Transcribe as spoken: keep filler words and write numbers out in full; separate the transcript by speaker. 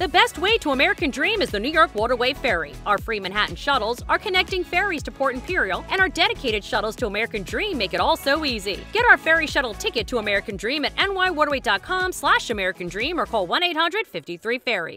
Speaker 1: The best way to American Dream is the New York Waterway Ferry. Our free Manhattan shuttles are connecting ferries to Port Imperial, and our dedicated shuttles to American Dream make it all so easy. Get our ferry shuttle ticket to American Dream at n y waterway dot com slash American Dream or call one eight hundred, five three, ferry.